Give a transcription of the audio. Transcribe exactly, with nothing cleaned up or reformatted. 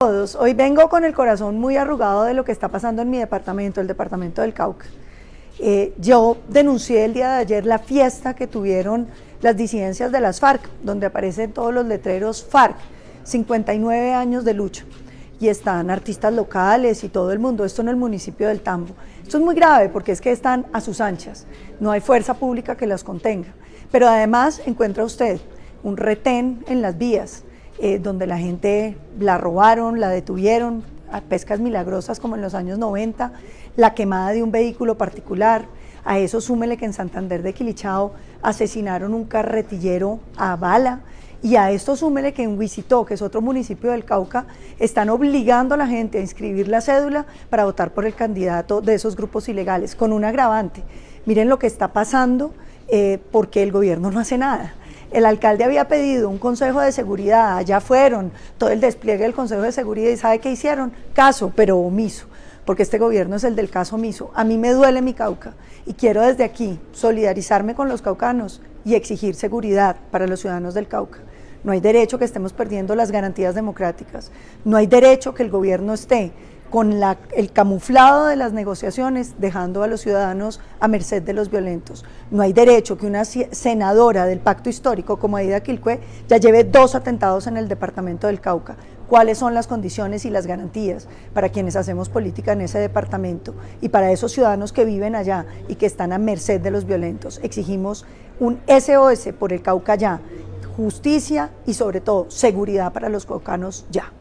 todos. Hoy vengo con el corazón muy arrugado de lo que está pasando en mi departamento, el departamento del Cauca. Eh, yo denuncié el día de ayer la fiesta que tuvieron las disidencias de las FARC, donde aparecen todos los letreros FARC, cincuenta y nueve años de lucha, y están artistas locales y todo el mundo, esto en el municipio del Tambo. Esto es muy grave porque es que están a sus anchas, no hay fuerza pública que las contenga, pero además encuentra usted un retén en las vías, eh, donde la gente la robaron, la detuvieron, a pescas milagrosas como en los años noventa, la quemada de un vehículo particular. A eso súmele que en Santander de Quilichao asesinaron un carretillero a bala, y a esto súmele que en Huicitó, que es otro municipio del Cauca, están obligando a la gente a inscribir la cédula para votar por el candidato de esos grupos ilegales, con un agravante. Miren lo que está pasando, eh, porque el gobierno no hace nada. El alcalde había pedido un consejo de seguridad, allá fueron, todo el despliegue del consejo de seguridad, y ¿sabe qué hicieron? Caso, pero omiso, porque este gobierno es el del caso omiso. A mí me duele mi Cauca y quiero desde aquí solidarizarme con los caucanos y exigir seguridad para los ciudadanos del Cauca. No hay derecho que estemos perdiendo las garantías democráticas, no hay derecho que el gobierno esté con la, el camuflado de las negociaciones, dejando a los ciudadanos a merced de los violentos. No hay derecho que una senadora del pacto histórico como Aida Quilcue ya lleve dos atentados en el departamento del Cauca. ¿Cuáles son las condiciones y las garantías para quienes hacemos política en ese departamento y para esos ciudadanos que viven allá y que están a merced de los violentos? Exigimos un S O S por el Cauca ya, justicia y sobre todo seguridad para los caucanos ya.